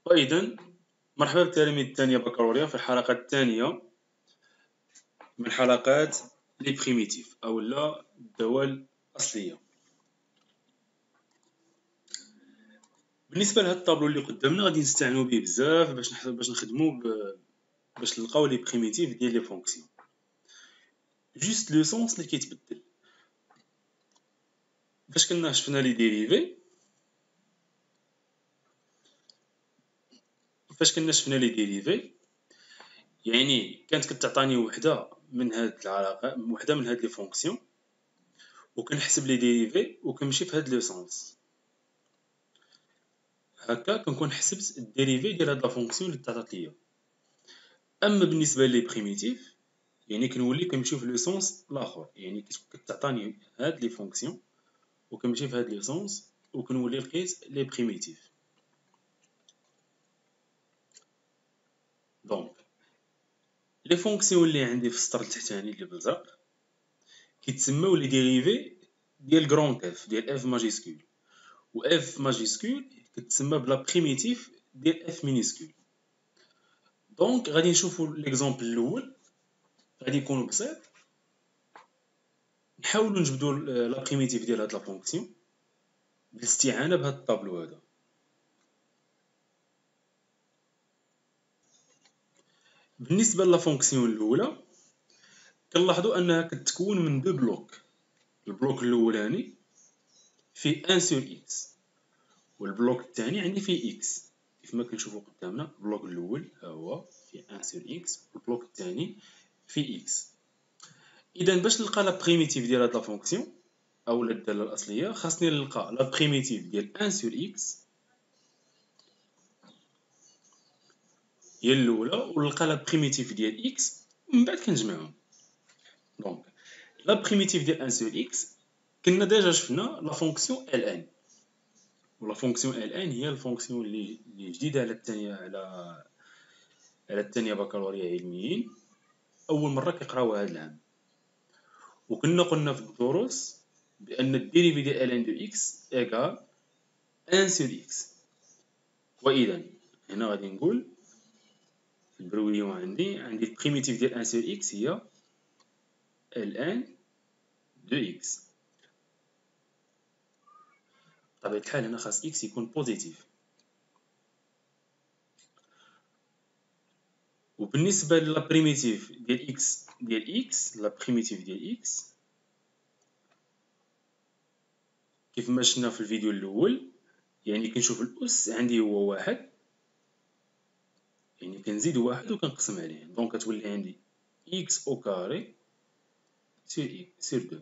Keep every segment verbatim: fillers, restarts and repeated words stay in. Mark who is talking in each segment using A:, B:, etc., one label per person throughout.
A: وإذا مرحبا بالتلاميذ الثانية بكالوريا في الحلقة الثانية من حلقات لي بريميتيف أو لا الدوال الأصلية. بالنسبة لهاد الطابلو اللي قدامنا غادي نستعنوا به بزاف باش باش نخدمو ب... باش نلقاو لي بريميتيف ديال لي فونكسيون. جوست لو سونس اللي كيتبدل. فاش كنا شفنا لي ديريفي فاش كنا شفنا لي ديريفي يعني كانت كتعطاني وحده من هاد العلاقه وحده من هاد لي فونكسيون وكنحسب لي ديريفي وكنمشي في هاد لو سونس هكا كنكون حسبت الديريفي ديال هاد لا فونكسيون اللي تعطات ليا. اما بالنسبه لي بريميتيف يعني كنولي كنمشي في لو سونس الاخر، يعني كتعطاني هاد لي فونكسيون وكنمشي في هاد لو سونس وكنولي لقيت لي بريميتيف. دونك لي فونكسيون اللي عندي في السطر التحتاني اللي بالزرق كيتسموا لي ديريفي ديال غران اف ديال اف ماجيسكول، و اف ماجيسكول كتسمى بلا بريميتيف ديال اف مينيسكول. دونك غادي نشوفوا ليكزامبل الاول غادي يكون بسيط، نحاولوا نجبدوا لا بريميتيف ديال هاد لا فونكسيون بالاستعانه بهاد الطابلو هذا. بالنسبه لا فونكسيون الاولى كنلاحظوا انها كتكون من دو بلوك، البلوك الاولاني فيه واحد سور اكس والبلوك الثاني عندي فيه اكس كيف ما كنشوفوا قدامنا. البلوك الاول ها هو فيه واحد سور اكس والبلوك الثاني فيه اكس. اذا باش نلقى لا بريميتيف ديال هاد لا فونكسيون او الداله الاصليه خاصني نلقى لا بريميتيف ديال واحد سور اكس هي الاولى ونلقى لا بريميتيف ديال اكس ومن بعد كنجمعهم. دونك لا بريميتيف ديال واحد سور اكس كنا ديجا شفنا لا فونكسيون ال ان، ولا فونكسيون ال ان هي الفونكسيون اللي اللي جديده على الثانيه على على الثانيه بكالوريا علميين اول مره كيقراوها هذا العام. وكنا قلنا في الدروس بان الديريفي ديال ال ان دو اكس ايكال واحد سور اكس. واذا هنا غادي نقول في البرويون عندي عندي البريميتيف ديال واحد سور اكس هي ال ان دو اكس. بطبيعه الحال هنا خاص اكس يكون بوزيتيف. وبالنسبه للا بريميتيف ديال اكس ديال اكس لا بريميتيف ديال اكس كيف ما شفنا في الفيديو الاول يعني كنشوف الاس عندي هو واحد، يعني كنزيد واحد وكنقسم عليه دونك كتولي عندي اكس او كاري سور اكس سور دو.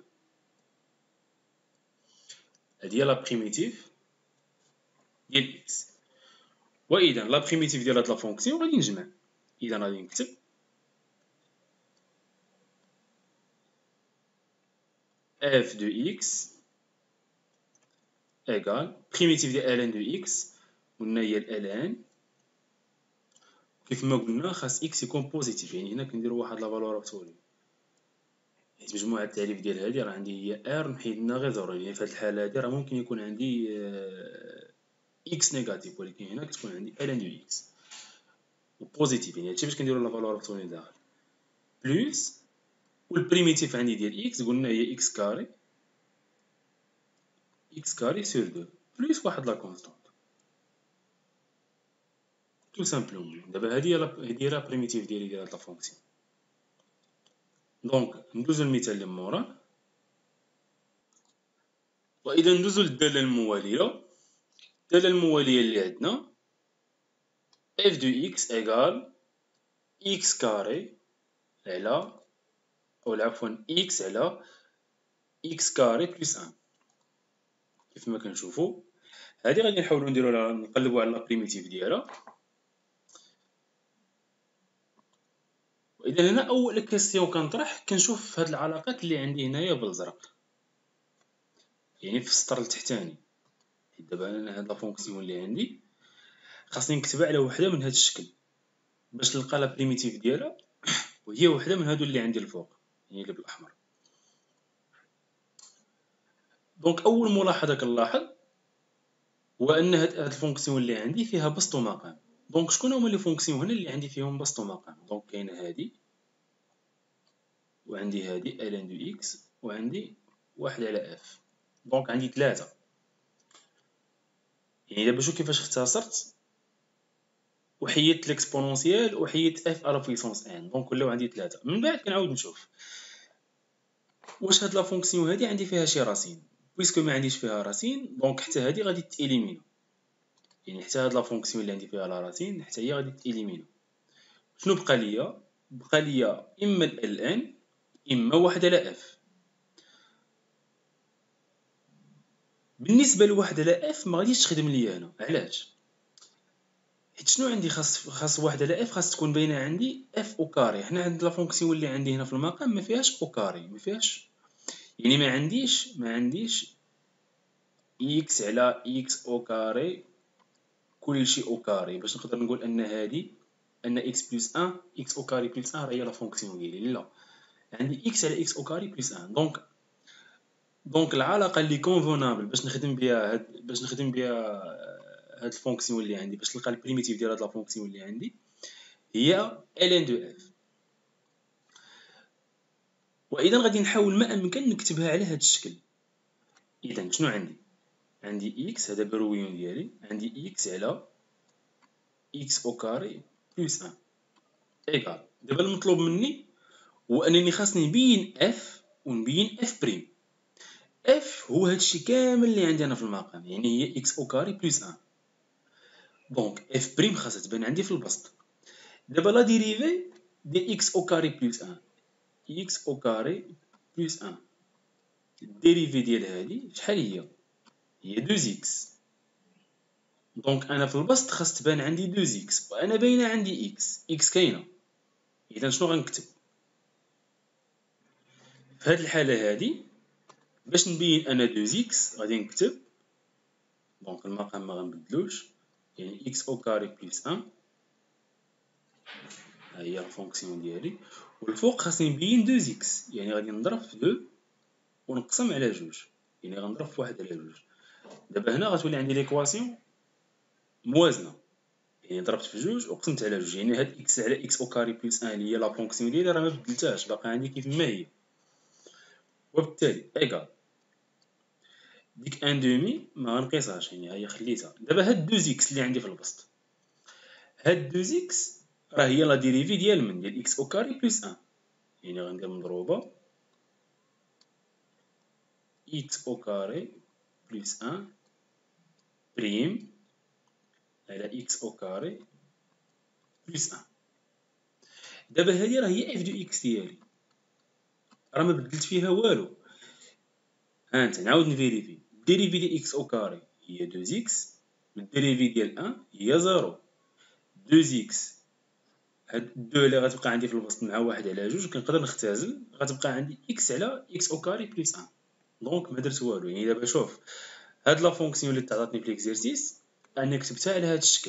A: هادي هي لا بريميتيف ديال اكس. واذا لا بريميتيف ديال هاد لا فونكسيون غادي نجمع. اذا غادي نكتب اف دو اكس ايكال بريميتيف ديال ال ان دو اكس قلنا هي ال ان كيف ما قلنا خاص اكس يكون بوزيتيف، يعني هنا كنديروا واحد لا فالور ابسولي حيت مجموع التعريف ديال هادي راه عندي هي ار نحيد لنا غير زيرو، يعني في هاد الحاله هادي راه ممكن يكون عندي اكس نيجاتيف ولكن هنا كتكون عندي ال ان دو اكس وبوزيتيف، يعني هادشي باش كنديروا لا فالور ابسولي داخل بلس والبريميتيف عندي ديال اكس قلنا هي اكس كاري اكس كاري سور دو بلس واحد لا كونستانت تو سامبلومون. دابا هادي هي هادي هي لا بريميتيف ديالي ديال هاد لا فونكسيون. دونك ندوزو المثال اللي موراه. واذا ندوزو للداله المواليه، الداله المواليه اللي عندنا اف دو اكس ايكال اكس كاري على او عفوا اكس على اكس كاري بلس واحد. كيف ما كنشوفوا هادي غادي نحاولوا نديروا نقلبوا على لا بريميتيف ديالها. واذا هنا اول كيسيون كنطرح كنشوف هاد العلاقات اللي عندي هنايا بالازرق يعني في السطر التحتاني. دابا انا هاد لا فونكسيون اللي عندي خاصني نكتبها على وحده من هاد الشكل باش نلقى لا بريميتيف ديالها وهي وحده من هادو اللي عندي الفوق يعني اللي بالاحمر. دونك اول ملاحظه كنلاحظ هو ان هاد الفونكسيون اللي عندي فيها بسط ومقام. دونك شكون هما لي فونكسيون هنا اللي عندي فيهم بسط ومقام؟ دونك كاينه هادي وعندي هادي ln دو x وعندي واحد على اف. دونك عندي ثلاثة. يعني دابا شوف كيفاش اختصرت، وحيدت ليكسبونونسيال وحيدت اف على بويسونس ان، دونك ولاو عندي ثلاثة. من بعد كنعاود نشوف واش هاد لا فونكسيون هادي عندي فيها شي راسين. بويسكو ما عنديش فيها راسين دونك حتى هادي غادي تيليمينا، يعني حتى هاد لا فونكسيون اللي عندي فيها لا راسين حتى هي غادي تيليمينا. شنو بقى ليا؟ بقى ليا اما ال ان اما واحد على اف. بالنسبه لواحد على اف ما غاديش تخدم ليا هنا. علاش؟ حيت شنو عندي خاص خاص واحد على اف خاص تكون باينه عندي اف او كاري. حنا عند لا فونكسيون اللي عندي هنا في المقام ما فيهاش او كاري، ما فيهاش، يعني ما عنديش ما عنديش اكس على اكس او كاري كلشي او كاري باش نقدر نقول ان هادي ان اكس بلس واحد اكس او كاري بلس واحد هي لا فونكسيون ديالي. لا، عندي اكس على اكس او كاري بلس واحد. دونك دونك العلاقه اللي كونفونابل باش نخدم بها هاد باش نخدم بها هاد الفونكسيون اللي عندي باش نلقى البريميتيف ديال هاد لا فونكسيون اللي عندي هي ln دو اف. واذا غادي نحاول ما امكن نكتبها على هاد الشكل. اذا شنو عندي؟ عندي اكس، هذا برويون ديالي، عندي اكس على اكس او كاري بلس واحد ايكال. دابا المطلوب مني هو انني خاصني نبين اف ونبين اف بريم. اف هو هادشي كامل اللي عندي انا في المقام، يعني هي اكس او كاري بلس واحد. دونك اف بريم خاصها تبان عندي في البسط. دابا لا ديريفي ديال اكس او كاري بلس واحد، اكس او كاري بلس واحد الديريفي ديال هادي شحال هي؟ هي دو اكس. دونك انا في البسط خاص تبان عندي دو اكس وانا باينه عندي اكس، اكس كاينه. اذا شنو غنكتب في هاد الحاله هادي؟ باش نبين انا دو اكس غادي نكتب، دونك المقام ما غنبدلوش، يعني اكس او كاري بلس واحد ها هي الفونكسيون ديالي، والفوق خاصني نبين دو اكس، يعني غادي نضرب في دو ونقسم على جوج، يعني غنضرب في واحد على جوج. دابا هنا غتولي عندي ليكواسيون موازنه، يعني ضربت في جوج وقسمت على جوج، يعني هاد اكس على اكس او كاري بلس واحد اللي هي لا فونكسيون ديالي راه ما بدلتهاش، باقا عندي كيف ما هي. وبالتالي ايكال ديك ان دومي ما غنقيسهاش، يعني هي خليتها. دابا هاد دو اكس اللي عندي في البسط، هاد دو اكس راه هي لا ديريفي ديال من ديال اكس او كاري بلس واحد، يعني غندير مضروبه اكس او كاري بلس واحد بريم على اكس او كاري بلس واحد. دابا هادي راه هي اف دو اكس ديالي، راه ما بدلت فيها والو. ها انت نعاود نفيريفي، الديريفي ديال اكس او كاري هي دو اكس، الديريفي ديال واحد هي صفر. دو اكس هاد دو اللي غتبقى عندي في البسط مع واحد على جوج كنقدر نختزل، غتبقى عندي اكس على اكس او كاري بلس واحد. دونك ما درت والو. يعني دابا شوف هاد لا فونكسيون اللي تعطاتني في ليكزيرسيس انا كتبتها على هاد الشكل.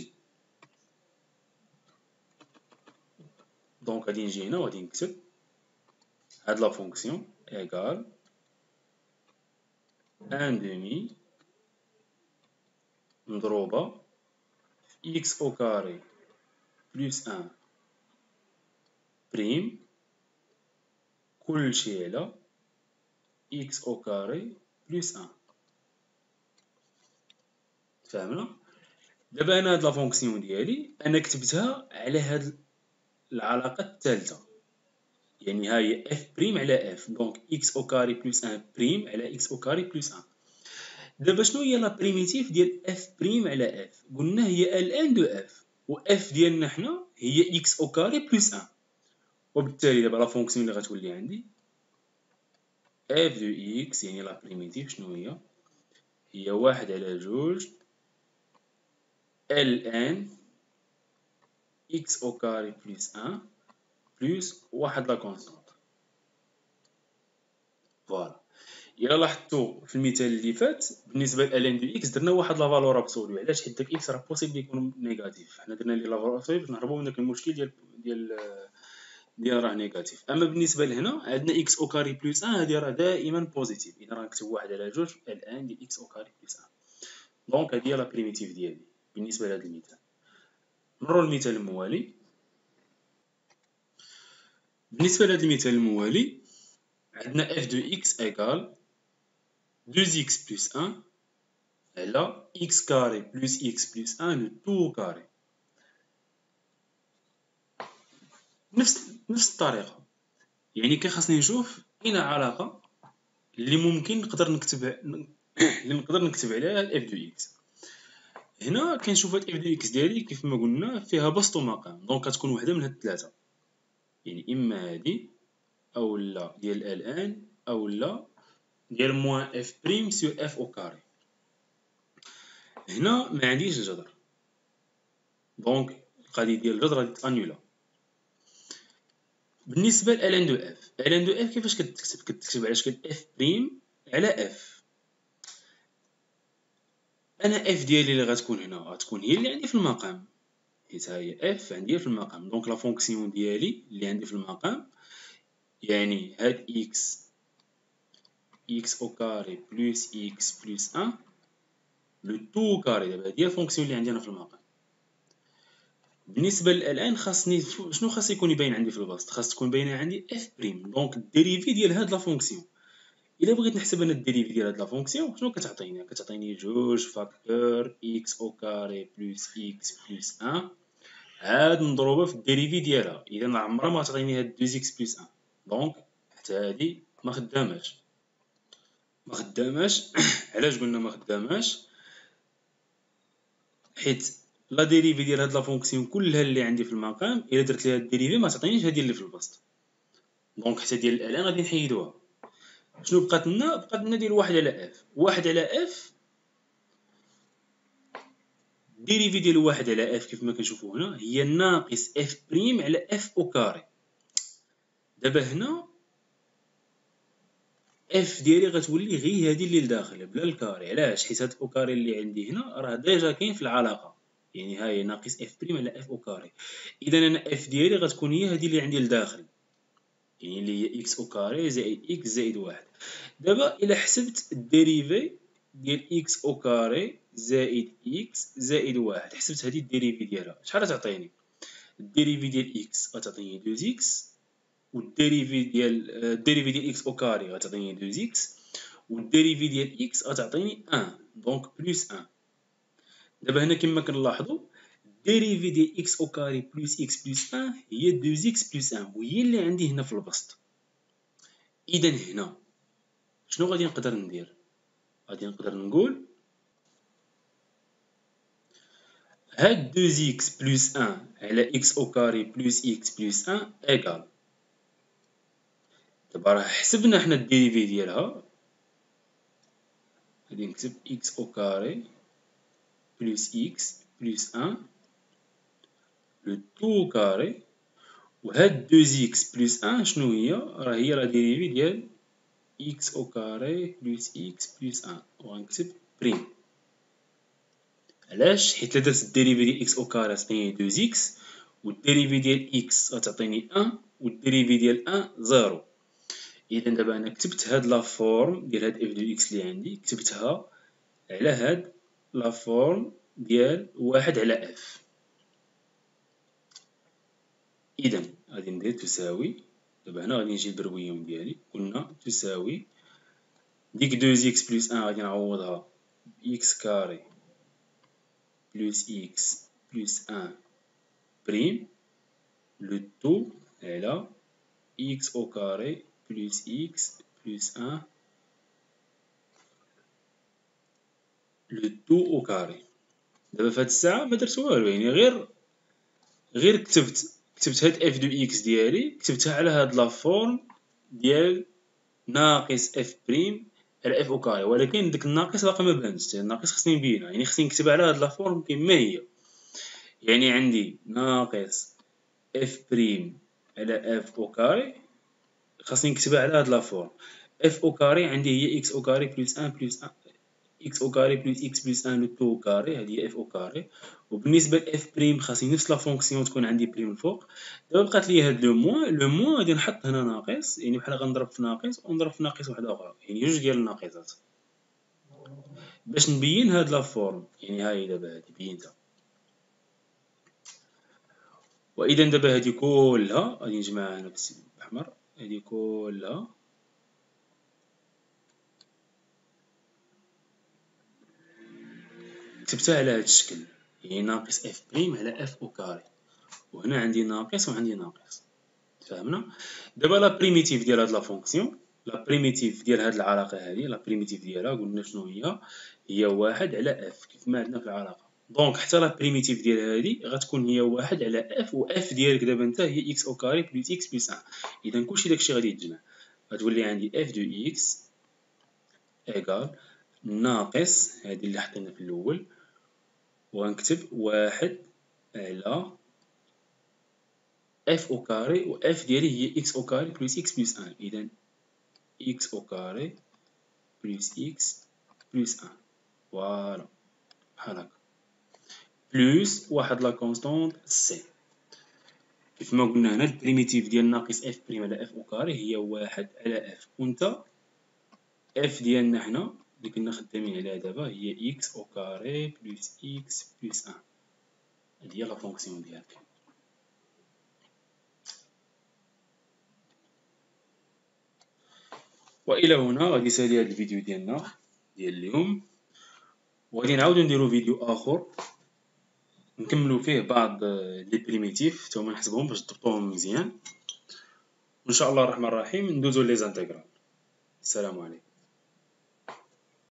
A: دونك غادي نجي هنا وغادي نكتب هاد لا فونكسيون ايكال ان دومي مضروبه في اكس او كاري بلس واحد بريم كلشي على اكس او كاري بلس واحد. فهمنا؟ دابا انا هاد لا فونكسيون ديالي انا كتبتها على هاد العلاقه الثالثه، يعني ها هي اف بريم على اف، دونك اكس او كاري بلس واحد بريم على اكس او كاري بلس واحد. دابا شنو هي لا بريميتيف ديال اف بريم على اف؟ قلنا هي ال ان دو اف، و اف ديالنا حنا هي اكس او كاري بلس واحد. وبالتالي دابا لا فونكسيون اللي غتولي عندي اف دو اكس يعني لا بريميتيف شنو هي؟ هي واحد على جوج ال ان اكس او كاري بلس واحد بلس واحد لا كونستانت. فوالا. الا لاحظتوا في المثال اللي فات بالنسبه ل ان دو اكس درنا واحد لا فالور ابسولو. علاش؟ حيت داك اكس راه بوسيبل يكون نيجاتيف، حنا درنا ليه لا فالور ابسولو باش نهربوا من داك المشكل ديال ديال ديال راه نيجاتيف. اما بالنسبه لهنا عندنا اكس او كاري بلس واحد هذه راه دائما بوزيتيف، اذا راه نكتب واحد على جوج الان ديال اكس او كاري بلس واحد. دونك هذه هي لا بريميتيف ديالي بالنسبه لهذا المثال. نمروا للمثال الموالي. بالنسبة لهذا المثال الموالي عندنا f de x égale deux x plus un على x carré plus x plus un le tout au carré. نفس نفس الطريقة، يعني كان خاصني نشوف أين علاقة اللي ممكن نقدر نكتب اللي نقدر نكتب عليها اف دو اكس. هنا كنشوف هاد اف دو اكس ديالي كيف ما قلنا فيها بسط ومقام، دونك غتكون وحده من هاد الثلاثه، يعني اما هادي او لا ديال الان او لا ديال موان اف بريم سور اف او كاري. هنا ما عنديش الجذر، دونك القضيه ديال الجذر غادي تانيولا. بالنسبه ل ان دو اف، ان دو اف كيفاش كتكتب؟ كتكتب على شكل اف بريم على اف. انا اف ديالي اللي غتكون هنا غتكون هي اللي عندي في المقام، حيت ها هي اف عندي في المقام، دونك لا فونكسيون ديالي اللي عندي في المقام يعني هاد اكس اكس او كاري بلس اكس بلس ان لو تو كاري. دابا هادي هي الفونكسيون اللي عندي انا في المقام. بالنسبه للان خاصني شنو خاص يكون يبين عندي في البسط؟ خاص تكون باينه عندي اف بريم، دونك الديريفي ديال هاد لا فونكسيون. الا بغيت نحسب انا الديريفي ديال هاد لا فونكسيون شنو كتعطيني؟ كتعطيني جوج فاكتور اكس او كاري بلس اكس بلس ان عاد مضروبه في الديريفي ديالها، اذا عمرها ما تعطيني هاد اثنين اكس بلس ان، دونك حتى هادي ما خداماش ما خداماش علاش قلنا ما خداماش؟ حيت لا ديريفي ديال هاد لا فونكسيون كلها اللي عندي في المقام الا درت ليها الديريفي ما تعطينيش هادي اللي في البسط، دونك حتى ديال الان غادي نحيدوها. شنو بقات لنا؟ بقات لنا ديال واحد على اف. واحد على اف الديريفي ديال واحد على اف كيف ما كنشوفوا هنا هي ناقص اف بريم على اف او كاري. دابا هنا اف ديالي غتولي غير هادي اللي لداخل بلا الكاري. علاش؟ حيت هاد او كاري اللي عندي هنا راه ديجا كاين في العلاقه، يعني ها هي ناقص اف بريم على اف او كاري. اذا انا اف ديالي غتكون هي هادي اللي عندي لداخل، يعني اللي هي اكس او كاري زائد اكس زائد واحد. دابا الا حسبت الديريفي ديال اكس او كاري زائد اكس زائد واحد، حسبت هادي الديريفي ديالها شحال غتعطيني؟ الديريفي ديال اكس غتعطيني اثنين اكس، والديريفي ديال الديريفي ديال اكس او كاري غتعطيني اثنين اكس، والديريفي ديال اكس غتعطيني واحد، دونك بلس واحد. دابا هنا كما كنلاحظوا الديريفي ديال اكس او كاري بلس اكس بلس واحد هي اثنين اكس بلس واحد، وهي اللي عندي هنا في البسط. اذا هنا شنو غادي نقدر ندير؟ غادي نقدر نقول هاد اثنين اكس بلس واحد على اكس او كاري بلس اكس بلس واحد ايكال. دابا راه حسبنا حنا الديريفي ديالها، غادي نكتب اكس او كاري بلس اكس بلس واحد لو تو كاري، وهاد اثنين اكس بلس واحد شنو هي؟ راه هي لا ديريفي ديال اكس او كاري بلس اكس بلس واحد، وغنكتب بريم. علاش؟ حيت الا درت الديريفي ديال اكس او كاري غتعطيني اثنين اكس، والديريفي ديال اكس غتعطيني واحد، والديريفي ديال واحد زيرو. اذا دابا انا كتبت هاد لا فورم ديال هاد اف دو اكس اللي عندي، كتبتها على هاد لا فورم ديال واحد على اف. اذا غادي ندير تساوي، دابا هنا غادي نجي البرويوم ديالي، قلنا تساوي ديك اثنين اكس بلس واحد غادي نعوضها اكس كاري بلس اكس بلس واحد بريم لو تو على اكس او كاري بلس اكس بلس واحد لو تو او كاري. دابا في هاد الساعه ما درت والو، يعني غير غير كتبت كتبت هاد اف دو اكس ديالي كتبتها على هاد لا فورم ديال ناقص اف بريم على اف او كاري، ولكن ديك الناقص باقي ما بانش. الناقص خصني نبينها، يعني خصني نكتبها على هاد لا فورم كما هي. يعني عندي ناقص اف بريم على اف او كاري خاصني نكتبها على هاد لا فورم. اف او كاري عندي هي اكس او كاري بلس واحد بلس واحد اكس او كاري بلس اكس بلس واحد لو تو كاري، هذه هي اف او كاري. وبالنسبه لاف بريم خاصني نفس لا فونكسيون تكون عندي بريم الفوق. دابا بقات لي هاد لو موان، لو موان غادي نحط هنا ناقص، يعني بحال غنضرب في ناقص ونضرب في ناقص واحده اخرى، يعني جوج ديال الناقصات باش نبين هاد لا فورم. يعني ها هي دابا هادي بينتها. واذا دابا هذه كلها غادي نجمعها هنا بالسهم الاحمر، هذه كلها كتبتها على هذا الشكل، يعني ناقص اف بريم على اف او كاري، وهنا عندي ناقص وعندي ناقص. فهمنا؟ دابا لا بريميتيف ديال هاد لا فونكسيون، لا بريميتيف ديال هاد العلاقه هذه، لا بريميتيف ديالها قلنا شنو هي؟ هي واحد على اف كيف ما عندنا في العلاقه. دونك حتى لا بريميتيف ديال هذه غتكون هي واحد على اف، و اف ديالك دابا انت هي اكس او كاري بلس اكس بلس واحد. اذا كلشي داكشي غادي يتجمع، غتولي عندي اف دو اكس ايكال ناقص هذه اللي حطينا في الاول، وغنكتب واحد على اف او كاري، و اف ديالي هي اكس او كاري بلس اكس بلس واحد. اذا اكس او كاري بلس اكس بلس واحد، فوالا بحال هكا، بلس واحد لا كونستونط سي. كيف ما قلنا هنا البريميتيف ديال ناقص اف بريم على اف او كاري هي واحد على اف، وانت اف ديالنا حنا اللي كنا خدامين عليها دابا هي اكس او كاري بلس اكس بلس واحد. هادي هي لا فونكسيون ديالك. والى هنا غادي يسالي هذا الفيديو ديالنا ديال اليوم، وغادي نعاودو نديرو فيديو اخر نكملو فيه بعض لي بريميتيف حتى هما نحسبهم باش تضبطوهم مزيان، وان شاء الله الرحمن الرحيم ندوزو لي زانتيغرال. السلام عليكم.